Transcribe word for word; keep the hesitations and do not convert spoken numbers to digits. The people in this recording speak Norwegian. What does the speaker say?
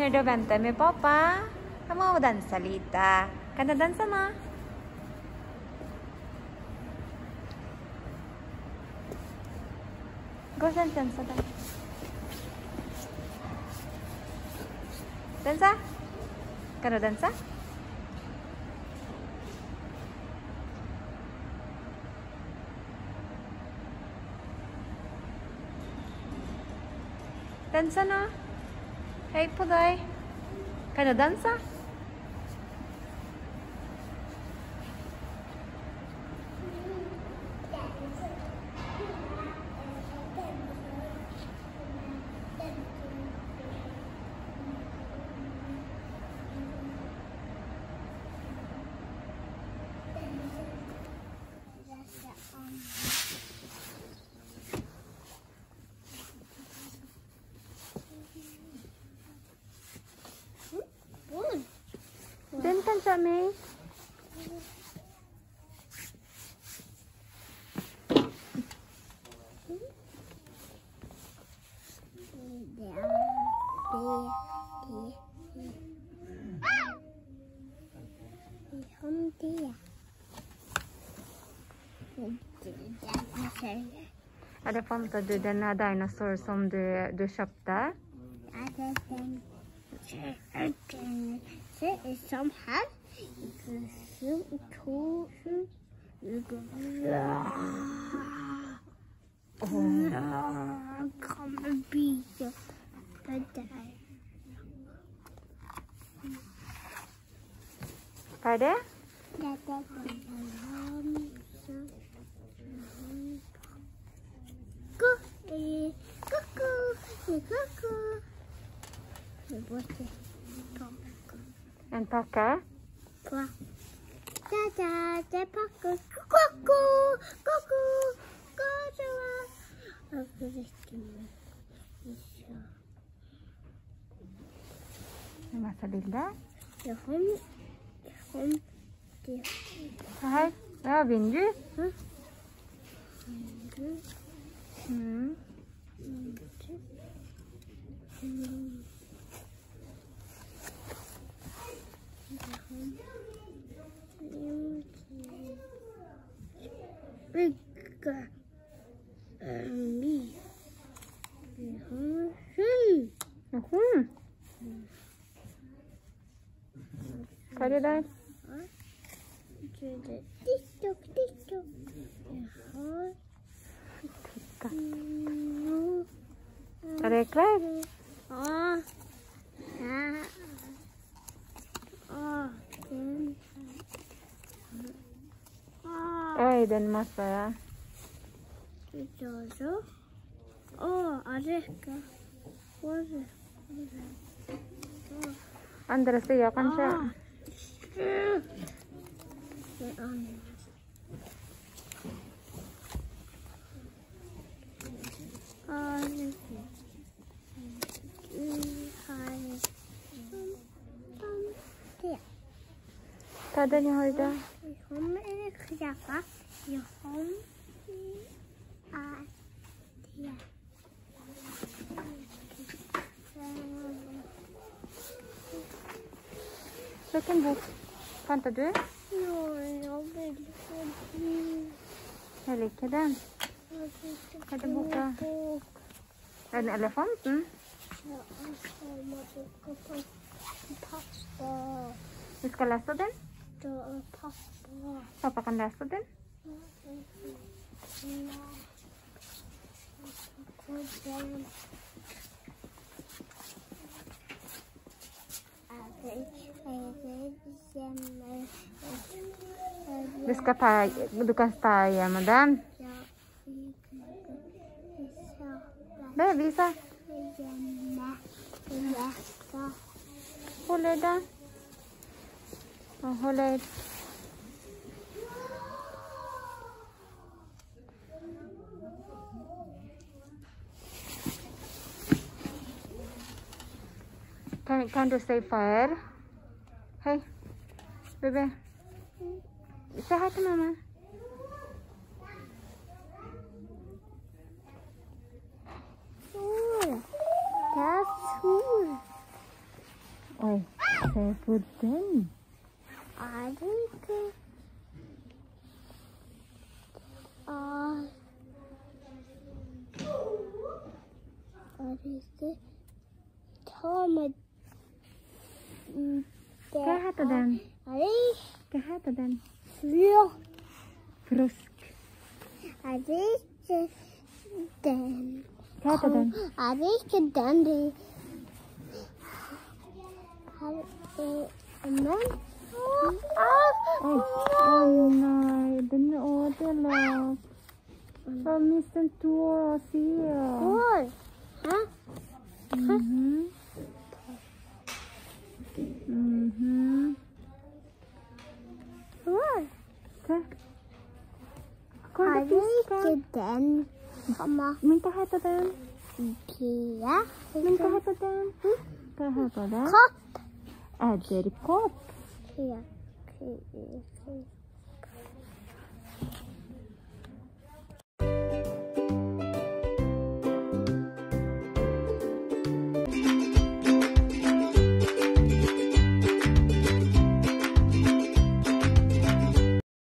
Kommer du och vänta med pappa? Kom och dansa lite. Kan du dansa med? Gå och dansa där. Dansa? Kan du dansa? Dansa nå. Hei på deg. Kan du dansa? Den kan sa mig. Ja, det fant du den dinosaur som du, du kjøpte? Ja, det er den. Se, er som her. To, kommer bygge det der. Hva er det? Det er den. En pakke? Hva? Da-da, det er pakke. Koko, koko, koko. Og så rekker vi. En masse bilder? Ja, hun, hun, det. Her? Ja, vindu. Hæ? Mm. Brygga. Mi. Mhm. Hva er det der? TikTok, TikTok. Jeg har Er det klær? Ja. Ja. Å, den. Oi, den masse, ja. Så. Å, Areka. Hvor? Andre siden, kanskje? Det er andre. Hva er den jeg har da? Hun er krabba. Hun er det. Hvilken bok fant du? Jo, jeg vil få den. Jeg liker den. Hva er det boka? Er den elefanten? Ja, jeg må bruke på pappa. Du skal lese den? Det er pappa. Pappa kan lese den? Du, skal ta, du kan ta hjemme den? Det viser. Holder det. Og holder. Kan, kan du si fire? Hei, baby. Se her til mamma. Sol. Det er sol. Se på den. Er det ikke? Er, er det ikke? Ta med det. Hva heter den? Er det ikke? Hva heter den? Ja. Frosk. Er det ikke den? Hva heter den? Er det ikke den de... Her er en mann. Oi. Å nei, den er ødelagt. Jeg har mistet to sider. Hvor? Hæ? Mhm. Mhm. Hvor? Se. Hvor Er er det det ikke fisken? den, mamma? Men hva heter den? Pia? Men hva heter den? Hva heter den? Kopp. Edderkopp. Pia. Pia.